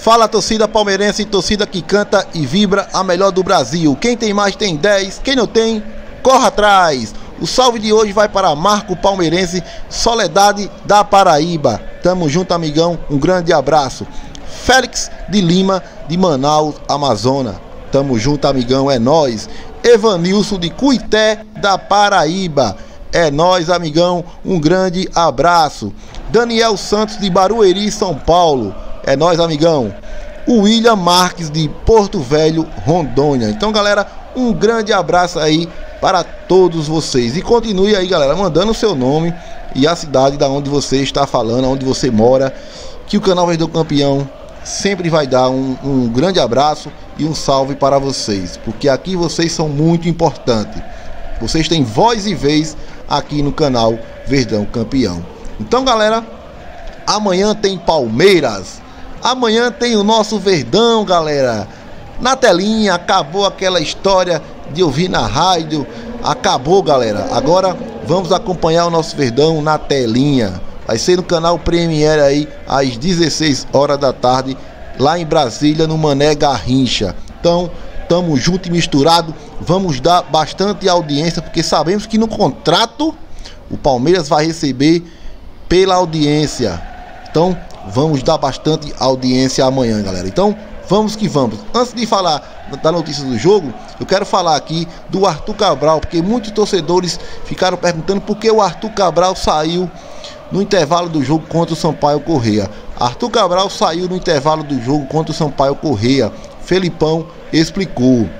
Fala, torcida palmeirense, torcida que canta e vibra a melhor do Brasil. Quem tem mais tem 10, quem não tem, corra atrás. O salve de hoje vai para Marco Palmeirense, Soledade da Paraíba. Tamo junto, amigão, um grande abraço. Félix de Lima, de Manaus, Amazonas. Tamo junto, amigão, é nóis. Evanilson de Cuité, da Paraíba. É nóis, amigão, um grande abraço. Daniel Santos de Barueri, São Paulo. É nóis, amigão. O William Marques de Porto Velho, Rondônia. Então, galera, um grande abraço aí para todos vocês. E continue aí, galera, mandando o seu nome e a cidade da onde você está falando, onde você mora, que o canal Verdão Campeão sempre vai dar um grande abraço e um salve para vocês, porque aqui vocês são muito importantes. Vocês têm voz e vez aqui no canal Verdão Campeão. Então, galera, amanhã tem Palmeiras. Amanhã tem o nosso Verdão, galera. Na telinha, acabou aquela história de ouvir na rádio. Acabou, galera. Agora vamos acompanhar o nosso Verdão na telinha. Vai ser no canal Premiere aí, às 16 horas da tarde, lá em Brasília, no Mané Garrincha. Então, tamo junto e misturado. Vamos dar bastante audiência, porque sabemos que no contrato o Palmeiras vai receber pela audiência. Então, vamos dar bastante audiência amanhã, galera. Então, vamos que vamos. Antes de falar da notícia do jogo, eu quero falar aqui do Arthur Cabral, porque muitos torcedores ficaram perguntando por que o Arthur Cabral saiu no intervalo do jogo contra o Sampaio Corrêa. Arthur Cabral saiu no intervalo do jogo contra o Sampaio Corrêa. Felipão explicou.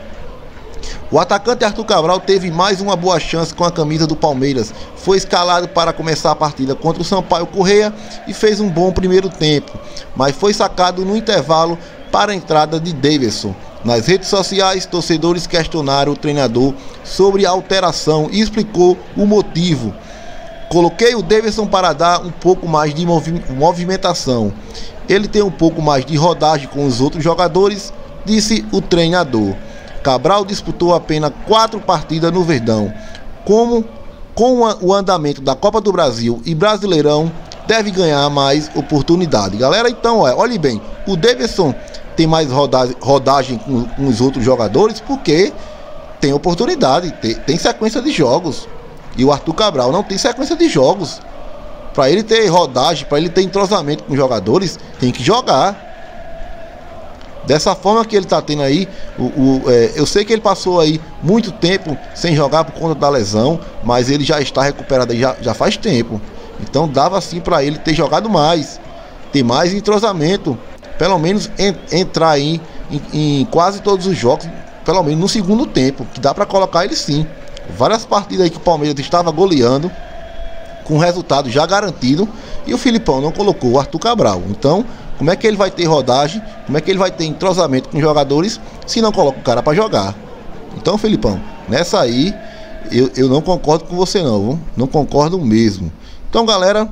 O atacante Arthur Cabral teve mais uma boa chance com a camisa do Palmeiras. Foi escalado para começar a partida contra o Sampaio Corrêa e fez um bom primeiro tempo, mas foi sacado no intervalo para a entrada de Davidson. Nas redes sociais, torcedores questionaram o treinador sobre a alteração e explicou o motivo. Coloquei o Davidson para dar um pouco mais de movimentação. Ele tem um pouco mais de rodagem com os outros jogadores, disse o treinador. Cabral disputou apenas 4 partidas no Verdão. Com o andamento da Copa do Brasil e Brasileirão, deve ganhar mais oportunidade. Galera, então, olhe bem, o Davidson tem mais rodagem com os outros jogadores porque tem oportunidade, tem sequência de jogos. E o Arthur Cabral não tem sequência de jogos. Para ele ter rodagem, para ele ter entrosamento com os jogadores, tem que jogar. Dessa forma que ele está tendo aí, eu sei que ele passou aí muito tempo sem jogar por conta da lesão, mas ele já está recuperado aí já faz tempo. Então dava sim para ele ter jogado mais, ter mais entrosamento, pelo menos entrar aí em quase todos os jogos, pelo menos no segundo tempo, que dá para colocar ele sim. Várias partidas aí que o Palmeiras estava goleando, com resultado já garantido, e o Filipão não colocou o Arthur Cabral. Então, como é que ele vai ter rodagem? Como é que ele vai ter entrosamento com os jogadores se não coloca o cara para jogar? Então, Felipão, nessa aí eu não concordo com você não, viu? Não concordo mesmo. Então, galera,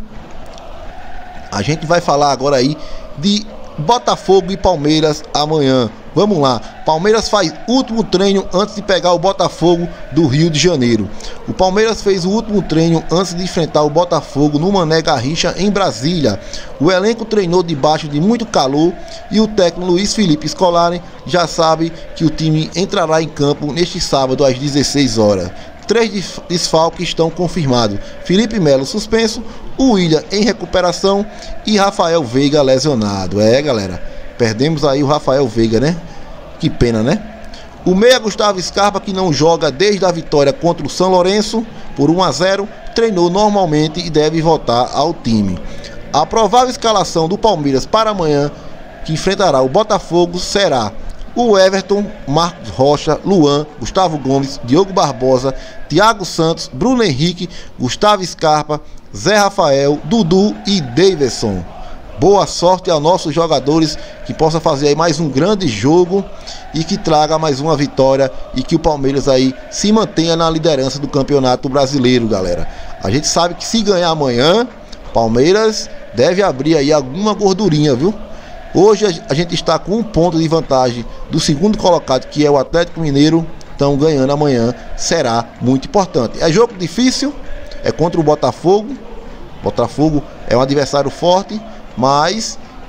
a gente vai falar agora aí de Botafogo e Palmeiras amanhã. Vamos lá. Palmeiras faz último treino antes de pegar o Botafogo do Rio de Janeiro. O Palmeiras fez o último treino antes de enfrentar o Botafogo no Mané Garrincha, em Brasília. O elenco treinou debaixo de muito calor e o técnico Luiz Felipe Scolari já sabe que o time entrará em campo neste sábado às 16 horas. 3 desfalques estão confirmados: Felipe Melo suspenso, o William em recuperação e Rafael Veiga lesionado. Galera, perdemos aí o Rafael Veiga, né? Que pena, né? O meia Gustavo Scarpa, que não joga desde a vitória contra o São Lourenço por 1-0, treinou normalmente e deve voltar ao time. A provável escalação do Palmeiras para amanhã, que enfrentará o Botafogo, será o Everton, Marcos Rocha, Luan, Gustavo Gomes, Diogo Barbosa, Thiago Santos, Bruno Henrique, Gustavo Scarpa, Zé Rafael, Dudu e Davidson. Boa sorte aos nossos jogadores, que possa fazer aí mais um grande jogo e que traga mais uma vitória e que o Palmeiras aí se mantenha na liderança do Campeonato Brasileiro, galera. A gente sabe que se ganhar amanhã, Palmeiras deve abrir aí alguma gordurinha, viu? Hoje a gente está com 1 ponto de vantagem do segundo colocado, que é o Atlético Mineiro. Então, ganhando amanhã será muito importante. É jogo difícil, é contra o Botafogo. Botafogo é um adversário forte, mas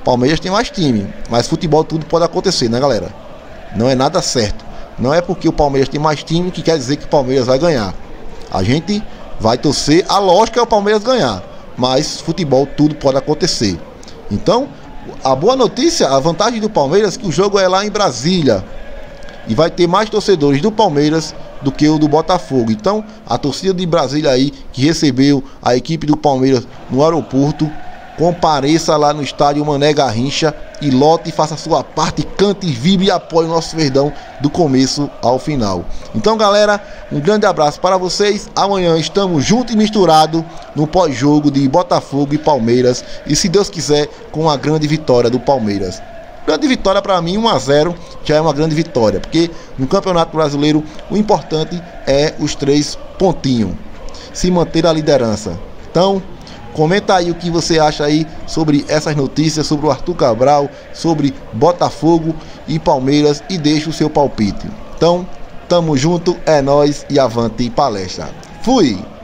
Palmeiras tem mais time, mas futebol tudo pode acontecer, né, galera? Não é nada certo. Não é porque o Palmeiras tem mais time que quer dizer que o Palmeiras vai ganhar. A gente vai torcer, a lógica é o Palmeiras ganhar, mas futebol tudo pode acontecer. Então, a boa notícia, a vantagem do Palmeiras é que o jogo é lá em Brasília e vai ter mais torcedores do Palmeiras do que o do Botafogo. Então, a torcida de Brasília aí, que recebeu a equipe do Palmeiras no aeroporto, compareça lá no estádio Mané Garrincha e lote e faça a sua parte, cante, vibre e apoie o nosso Verdão do começo ao final. Então, galera, um grande abraço para vocês. Amanhã estamos juntos e misturados no pós-jogo de Botafogo e Palmeiras, e se Deus quiser, com a grande vitória do Palmeiras. Grande vitória para mim, 1-0 já é uma grande vitória, porque no Campeonato Brasileiro o importante é os 3 pontinhos, se manter a liderança. Então, comenta aí o que você acha aí sobre essas notícias, sobre o Arthur Cabral, sobre Botafogo e Palmeiras, e deixa o seu palpite. Então, tamo junto, é nóis e avante palestra. Fui!